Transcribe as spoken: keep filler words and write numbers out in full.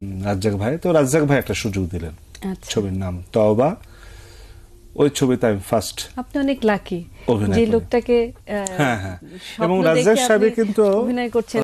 রাজ্জাক ভাই, তো রাজ্জাক ভাই একটা সুযোগ দিলেন, ছবির নাম তওবা। ওই ছবিতে আমি ফার্স্ট। আপনি অনেক লাকি যে লোকটাকে হ্যাঁ হ্যাঁ, এবং রাজ্জাক সাহেব কিন্তু অভিনয় করছেন।